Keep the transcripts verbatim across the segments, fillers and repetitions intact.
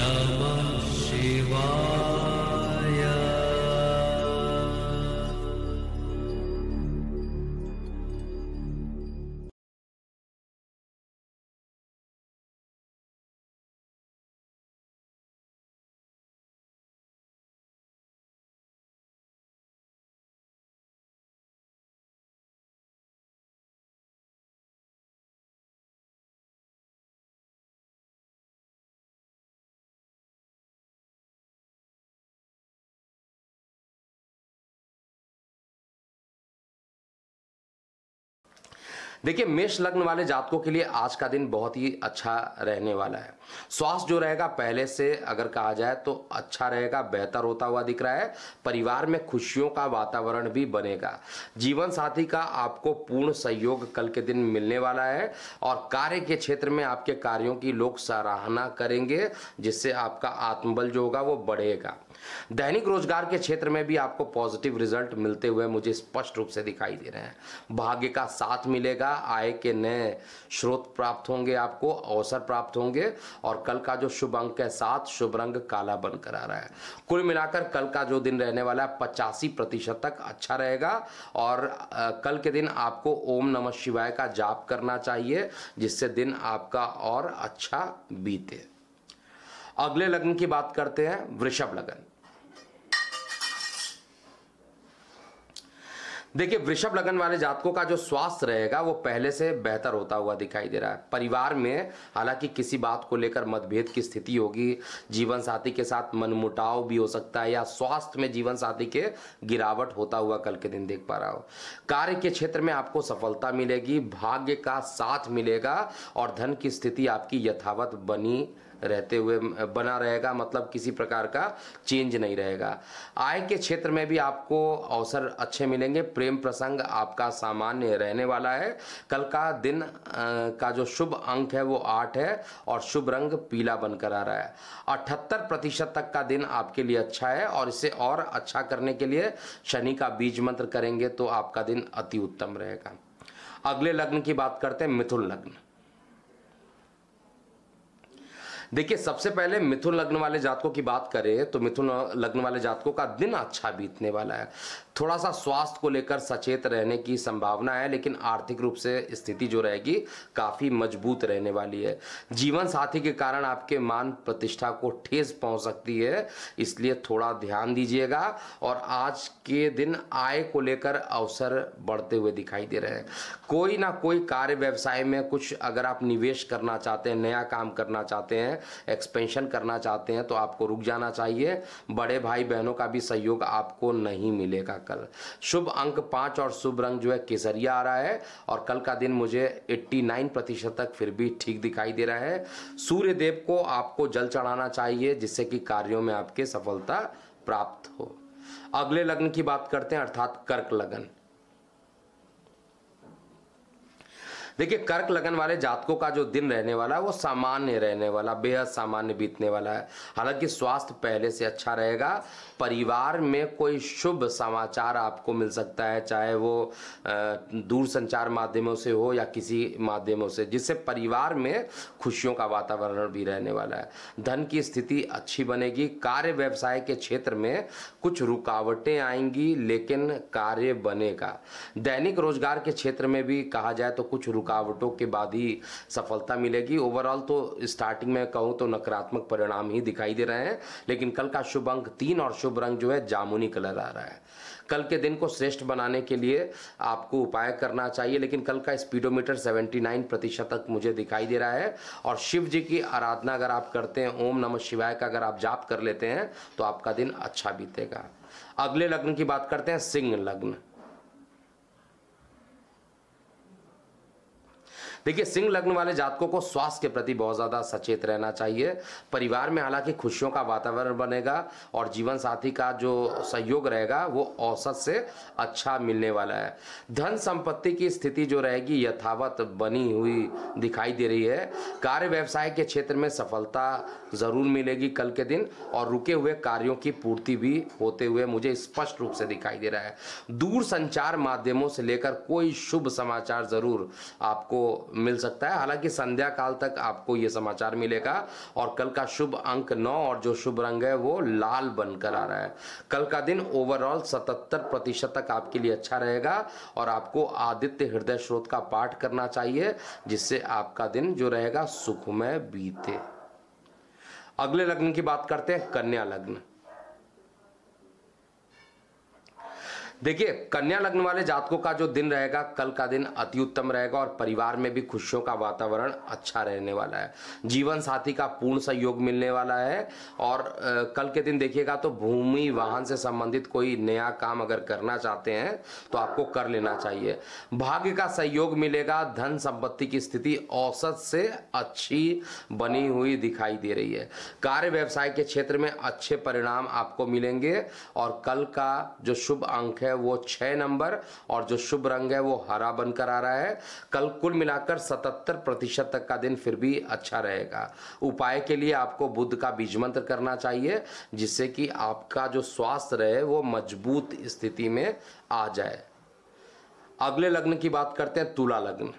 नमः शिवाय। देखिए, मेष लग्न वाले जातकों के लिए आज का दिन बहुत ही अच्छा रहने वाला है। स्वास्थ्य जो रहेगा पहले से अगर कहा जाए तो अच्छा रहेगा, बेहतर होता हुआ दिख रहा है। परिवार में खुशियों का वातावरण भी बनेगा। जीवन साथी का आपको पूर्ण सहयोग कल के दिन मिलने वाला है और कार्य के क्षेत्र में आपके कार्यों की लोग सराहना करेंगे, जिससे आपका आत्मबल जो होगा वो बढ़ेगा। दैनिक रोजगार के क्षेत्र में भी आपको पॉजिटिव रिजल्ट मिलते हुए मुझे स्पष्ट रूप से दिखाई दे रहे हैं। भाग्य का साथ मिलेगा, आय के नए स्रोत प्राप्त होंगे, आपको अवसर प्राप्त होंगे और कल का जो शुभ अंक है सात, शुभ रंग काला बनकर आ रहा है। कुल मिलाकर कल का जो दिन रहने वाला है पचासी प्रतिशत तक अच्छा रहेगा और आ, कल के दिन आपको ओम नमः शिवाय का जाप करना चाहिए, जिससे दिन आपका और अच्छा बीते। अगले लग्न की बात करते हैं, वृषभ लग्न। देखिए, वृषभ लग्न वाले जातकों का जो स्वास्थ्य रहेगा वो पहले से बेहतर होता हुआ दिखाई दे रहा है। परिवार में हालांकि किसी बात को लेकर मतभेद की स्थिति होगी, जीवन साथी के साथ मनमुटाव भी हो सकता है या स्वास्थ्य में जीवन साथी के गिरावट होता हुआ कल के दिन देख पा रहा हो। कार्य के क्षेत्र में आपको सफलता मिलेगी, भाग्य का साथ मिलेगा और धन की स्थिति आपकी यथावत बनी रहते हुए बना रहेगा, मतलब किसी प्रकार का चेंज नहीं रहेगा। आय के क्षेत्र में भी आपको अवसर अच्छे मिलेंगे। प्रेम प्रसंग आपका सामान्य रहने वाला है। कल का दिन का जो शुभ अंक है वो आठ है और शुभ रंग पीला बनकर आ रहा है। अठहत्तर प्रतिशत तक का दिन आपके लिए अच्छा है और इसे और अच्छा करने के लिए शनि का बीज मंत्र करेंगे तो आपका दिन अति उत्तम रहेगा। अगले लग्न की बात करते हैं, मिथुन लग्न। देखिए, सबसे पहले मिथुन लग्न वाले जातकों की बात करें तो मिथुन लग्न वाले जातकों का दिन अच्छा बीतने वाला है। थोड़ा सा स्वास्थ्य को लेकर सचेत रहने की संभावना है, लेकिन आर्थिक रूप से स्थिति जो रहेगी काफी मजबूत रहने वाली है। जीवन साथी के कारण आपके मान प्रतिष्ठा को ठेस पहुंच सकती है, इसलिए थोड़ा ध्यान दीजिएगा। और आज के दिन आय को लेकर अवसर बढ़ते हुए दिखाई दे रहे हैं। कोई ना कोई कार्य व्यवसाय में कुछ अगर आप निवेश करना चाहते हैं, नया काम करना चाहते हैं, एक्सपेंशन करना चाहते हैं तो आपको रुक जाना चाहिए। बड़े भाई बहनों का भी सहयोग आपको नहीं मिलेगा कल। शुभ अंक पांच और शुभ रंग जो है केसरिया आ रहा है और कल का दिन मुझे नवासी प्रतिशत तक फिर भी ठीक दिखाई दे रहा है। सूर्य देव को आपको जल चढ़ाना चाहिए, जिससे कि कार्यों में आपके सफलता प्राप्त हो। अगले लग्न की बात करते हैं, अर्थात कर्क लग्न। देखिए, कर्क लगन वाले जातकों का जो दिन रहने वाला है वो सामान्य रहने वाला, बेहद सामान्य बीतने वाला है। हालांकि स्वास्थ्य पहले से अच्छा रहेगा। परिवार में कोई शुभ समाचार आपको मिल सकता है, चाहे वो दूर संचार माध्यमों से हो या किसी माध्यमों से, जिससे परिवार में खुशियों का वातावरण भी रहने वाला है। धन की स्थिति अच्छी बनेगी। कार्य व्यवसाय के क्षेत्र में कुछ रुकावटें आएंगी, लेकिन कार्य बनेगा। दैनिक रोजगार के क्षेत्र में भी कहा जाए तो कुछ रुकावटों के बाद ही सफलता मिलेगी। ओवरऑल तो स्टार्टिंग में कहूं तो नकारात्मक परिणाम ही दिखाई दे रहे हैं, लेकिन कल का शुभ अंक तीन और शुभ रंग जो है जामुनी कलर आ रहा है। कल के दिन को श्रेष्ठ बनाने के लिए आपको उपाय करना चाहिए, लेकिन कल का स्पीडोमीटर उन्यासी प्रतिशत तक मुझे दिखाई दे रहा है। और शिव जी की आराधना अगर आप करते हैं, ओम नमः शिवाय का अगर आप जाप कर लेते हैं तो आपका दिन अच्छा बीतेगा। अगले लग्न की बात करते हैं, सिंह लग्न। देखिए, सिंह लग्न वाले जातकों को स्वास्थ्य के प्रति बहुत ज़्यादा सचेत रहना चाहिए। परिवार में हालांकि खुशियों का वातावरण बनेगा और जीवन साथी का जो सहयोग रहेगा वो औसत से अच्छा मिलने वाला है। धन संपत्ति की स्थिति जो रहेगी यथावत बनी हुई दिखाई दे रही है। कार्य व्यवसाय के क्षेत्र में सफलता ज़रूर मिलेगी कल के दिन, और रुके हुए कार्यों की पूर्ति भी होते हुए मुझे स्पष्ट रूप से दिखाई दे रहा है। दूर संचार माध्यमों से लेकर कोई शुभ समाचार ज़रूर आपको मिल सकता है। हालांकि संध्या काल तक आपको ये समाचार मिलेगा। और कल का शुभ अंक नौ और जो शुभ रंग है वो लाल बनकर आ रहा है। कल का दिन ओवरऑल सतहत्तर प्रतिशत तक आपके लिए अच्छा रहेगा और आपको आदित्य हृदय स्रोत का पाठ करना चाहिए, जिससे आपका दिन जो रहेगा सुखमय बीते। अगले लग्न की बात करते हैं, कन्या लग्न। देखिए, कन्या लग्न वाले जातकों का जो दिन रहेगा, कल का दिन अति उत्तम रहेगा और परिवार में भी खुशियों का वातावरण अच्छा रहने वाला है। जीवन साथी का पूर्ण सहयोग मिलने वाला है। और आ, कल के दिन देखिएगा तो भूमि वाहन से संबंधित कोई नया काम अगर करना चाहते हैं तो आपको कर लेना चाहिए। भाग्य का सहयोग मिलेगा। धन संपत्ति की स्थिति औसत से अच्छी बनी हुई दिखाई दे रही है। कार्य व्यवसाय के क्षेत्र में अच्छे परिणाम आपको मिलेंगे। और कल का जो शुभ अंक है वो छह नंबर और जो शुभ रंग है वो हरा बनकर आ रहा है। कल कुल मिलाकर सतहत्तर प्रतिशत तक का दिन फिर भी अच्छा रहेगा। उपाय के लिए आपको बुध का बीज मंत्र करना चाहिए, जिससे कि आपका जो स्वास्थ्य रहे वो मजबूत स्थिति में आ जाए। अगले लग्न की बात करते हैं, तुला लग्न।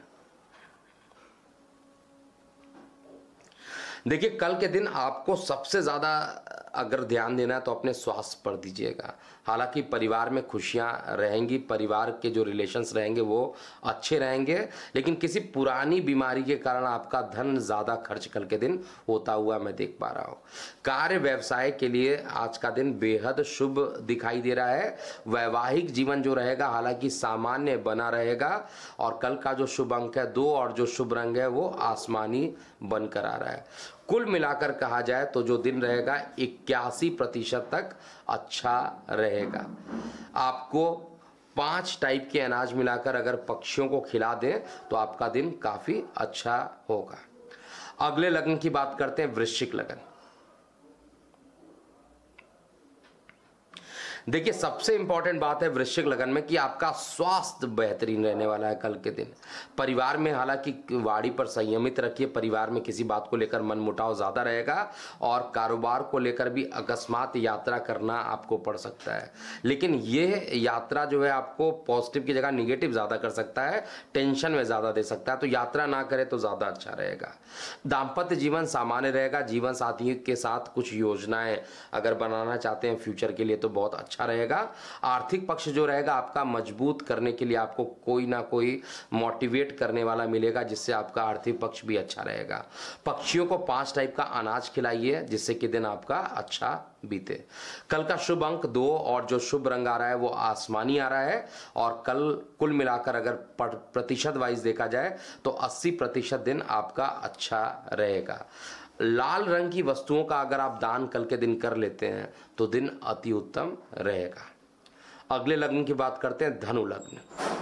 देखिए, कल के दिन आपको सबसे ज़्यादा अगर ध्यान देना है तो अपने स्वास्थ्य पर दीजिएगा। हालांकि परिवार में खुशियां रहेंगी, परिवार के जो रिलेशंस रहेंगे वो अच्छे रहेंगे, लेकिन किसी पुरानी बीमारी के कारण आपका धन ज़्यादा खर्च कल के दिन होता हुआ मैं देख पा रहा हूँ। कार्य व्यवसाय के लिए आज का दिन बेहद शुभ दिखाई दे रहा है। वैवाहिक जीवन जो रहेगा हालांकि सामान्य बना रहेगा। और कल का जो शुभ अंक है दो और जो शुभ रंग है वो आसमानी बनकर आ रहा है। कुल मिलाकर कहा जाए तो जो दिन रहेगा इक्यासी प्रतिशत तक अच्छा रहेगा। आपको पांच टाइप के अनाज मिलाकर अगर पक्षियों को खिला दें तो आपका दिन काफी अच्छा होगा। अगले लग्न की बात करते हैं, वृश्चिक लग्न। देखिए, सबसे इंपॉर्टेंट बात है वृश्चिक लग्न में कि आपका स्वास्थ्य बेहतरीन रहने वाला है कल के दिन। परिवार में हालांकि वाणी पर संयमित रखिए। परिवार में किसी बात को लेकर मनमुटाव ज़्यादा रहेगा और कारोबार को लेकर भी अकस्मात यात्रा करना आपको पड़ सकता है। लेकिन ये यात्रा जो है आपको पॉजिटिव की जगह निगेटिव ज़्यादा कर सकता है, टेंशन में ज़्यादा दे सकता है। तो यात्रा ना करें तो ज़्यादा अच्छा रहेगा। दाम्पत्य जीवन सामान्य रहेगा। जीवन साथी के साथ कुछ योजनाएं अगर बनाना चाहते हैं फ्यूचर के लिए तो बहुत अच्छा रहेगा। आर्थिक पक्ष जो रहेगा आपका मजबूत करने के लिए आपको कोई ना कोई मोटिवेट करने वाला मिलेगा, जिससे आपका आर्थिक पक्ष भी अच्छा रहेगा। पक्षियों को पांच टाइप का अनाज खिलाइए, जिससे कि दिन आपका अच्छा बीते। कल का शुभ अंक दो और जो शुभ रंग आ रहा है वो आसमानी आ रहा है। और कल कुल मिलाकर अगर प्रतिशत वाइज देखा जाए तो अस्सी प्रतिशत दिन आपका अच्छा रहेगा। लाल रंग की वस्तुओं का अगर आप दान कल के दिन कर लेते हैं तो दिन अति उत्तम रहेगा। अगले लग्न की बात करते हैं, धनु लग्न।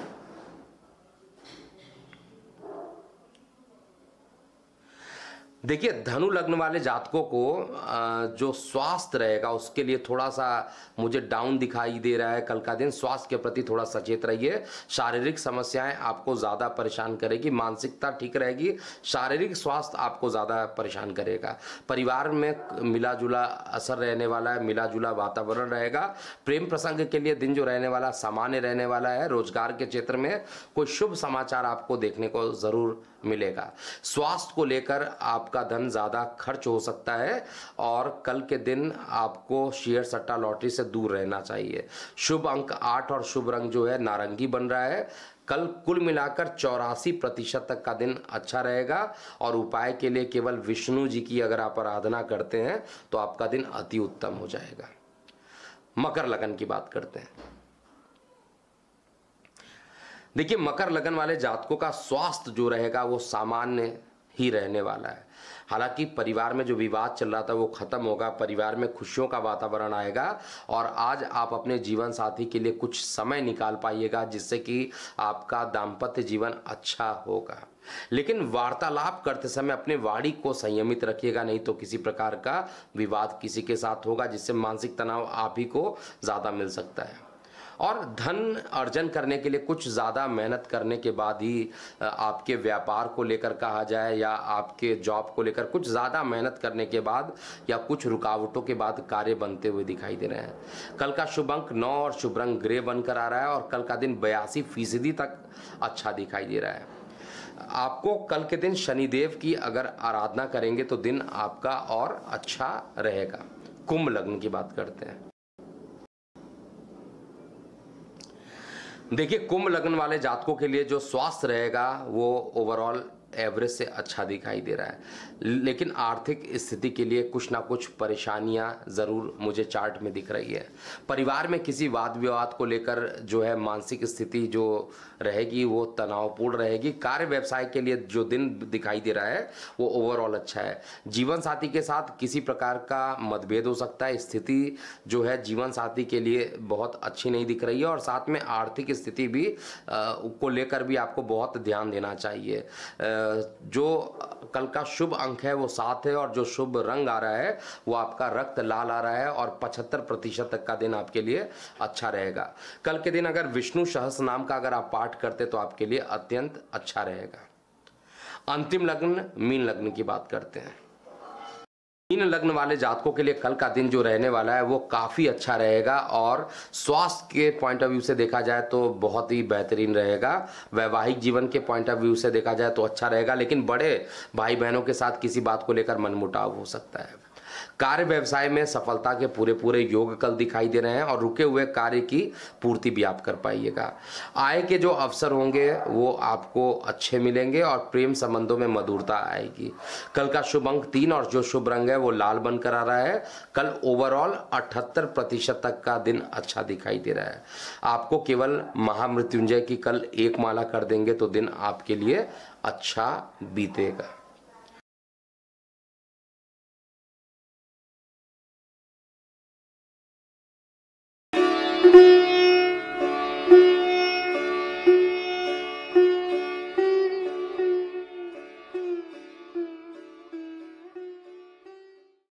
देखिए, धनु लग्न वाले जातकों को जो स्वास्थ्य रहेगा उसके लिए थोड़ा सा मुझे डाउन दिखाई दे रहा है। कल का दिन स्वास्थ्य के प्रति थोड़ा सचेत रहिए। शारीरिक समस्याएं आपको ज़्यादा परेशान करेगी, मानसिकता ठीक रहेगी, शारीरिक स्वास्थ्य आपको ज़्यादा परेशान करेगा। परिवार में मिला जुला असर रहने वाला है, मिला जुला वातावरण रहेगा। प्रेम प्रसंग के लिए दिन जो रहने वाला सामान्य रहने वाला है। रोजगार के क्षेत्र में कोई शुभ समाचार आपको देखने को ज़रूर मिलेगा। स्वास्थ्य को लेकर आपका धन ज़्यादा खर्च हो सकता है और कल के दिन आपको शेयर सट्टा लॉटरी से दूर रहना चाहिए। शुभ अंक आठ और शुभ रंग जो है नारंगी बन रहा है। कल कुल मिलाकर चौरासी प्रतिशत तक का दिन अच्छा रहेगा। और उपाय के लिए केवल विष्णु जी की अगर आप आराधना करते हैं तो आपका दिन अति उत्तम हो जाएगा। मकर लगन की बात करते हैं। देखिए, मकर लगन वाले जातकों का स्वास्थ्य जो रहेगा वो सामान्य ही रहने वाला है। हालांकि परिवार में जो विवाद चल रहा था वो खत्म होगा, परिवार में खुशियों का वातावरण आएगा और आज आप अपने जीवन साथी के लिए कुछ समय निकाल पाइएगा, जिससे कि आपका दाम्पत्य जीवन अच्छा होगा। लेकिन वार्तालाप करते समय अपने वाणी को संयमित रखिएगा, नहीं तो किसी प्रकार का विवाद किसी के साथ होगा, जिससे मानसिक तनाव आप ही को ज़्यादा मिल सकता है। और धन अर्जन करने के लिए कुछ ज़्यादा मेहनत करने के बाद ही आपके व्यापार को लेकर कहा जाए या आपके जॉब को लेकर कुछ ज़्यादा मेहनत करने के बाद या कुछ रुकावटों के बाद कार्य बनते हुए दिखाई दे रहे हैं। कल का शुभ अंक नौ और शुभ रंग ग्रे बनकर आ रहा है और कल का दिन बयासी फीसदी तक अच्छा दिखाई दे रहा है। आपको कल के दिन शनिदेव की अगर आराधना करेंगे तो दिन आपका और अच्छा रहेगा। कुंभ लग्न की बात करते हैं। देखिए, कुंभ लग्न वाले जातकों के लिए जो स्वास्थ्य रहेगा वो ओवरऑल एवरेज से अच्छा दिखाई दे रहा है, लेकिन आर्थिक स्थिति के लिए कुछ ना कुछ परेशानियां ज़रूर मुझे चार्ट में दिख रही है। परिवार में किसी वाद विवाद को लेकर जो है मानसिक स्थिति जो रहेगी वो तनावपूर्ण रहेगी। कार्य व्यवसाय के लिए जो दिन दिखाई दे रहा है वो ओवरऑल अच्छा है। जीवन साथी के साथ किसी प्रकार का मतभेद हो सकता है। स्थिति जो है जीवन साथी के लिए बहुत अच्छी नहीं दिख रही है, और साथ में आर्थिक स्थिति भी आ, को लेकर भी आपको बहुत ध्यान देना चाहिए। आ, जो कल का शुभ अंक है वो सात है, और जो शुभ रंग आ रहा है वो आपका रक्त लाल आ रहा है, और पचहत्तर प्रतिशत तक का दिन आपके लिए अच्छा रहेगा। कल के दिन अगर विष्णु सहस्त्र नाम का अगर आप पाठ करते तो आपके लिए अत्यंत अच्छा रहेगा। अंतिम लग्न मीन लग्न की बात करते हैं। मीन लग्न वाले जातकों के लिए कल का दिन जो रहने वाला है वो काफ़ी अच्छा रहेगा, और स्वास्थ्य के पॉइंट ऑफ व्यू से देखा जाए तो बहुत ही बेहतरीन रहेगा। वैवाहिक जीवन के पॉइंट ऑफ व्यू से देखा जाए तो अच्छा रहेगा, लेकिन बड़े भाई बहनों के साथ किसी बात को लेकर मनमुटाव हो सकता है। कार्य व्यवसाय में सफलता के पूरे पूरे योग कल दिखाई दे रहे हैं, और रुके हुए कार्य की पूर्ति भी आप कर पाइएगा। आय के जो अवसर होंगे वो आपको अच्छे मिलेंगे, और प्रेम संबंधों में मधुरता आएगी। कल का शुभ अंक तीन, और जो शुभ रंग है वो लाल बनकर आ रहा है। कल ओवरऑल अठहत्तर प्रतिशत तक का दिन अच्छा दिखाई दे रहा है। आपको केवल महामृत्युंजय की कल एक माला कर देंगे तो दिन आपके लिए अच्छा बीतेगा।